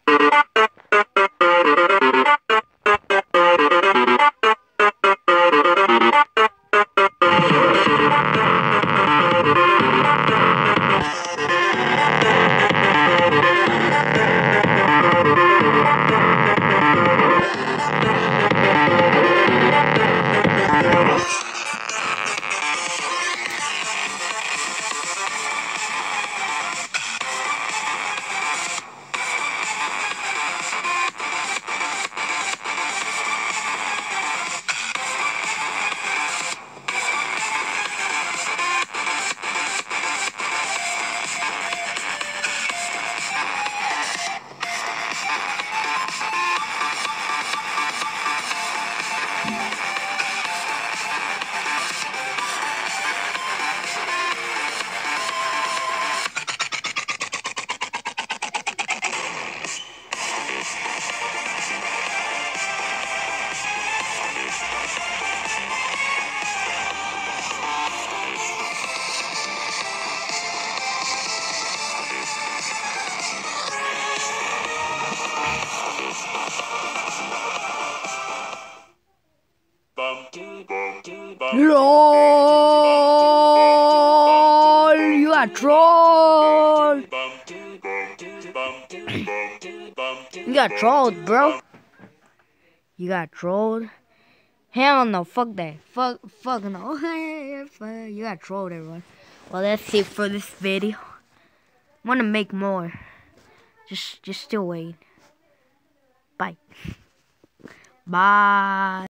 LOL, you got trolled. You got trolled, bro. You got trolled. Hell no, fuck that. Fuck no. You got trolled, everyone. Well, that's it for this video. I'm gonna make more. Just still wait. Bye. Bye.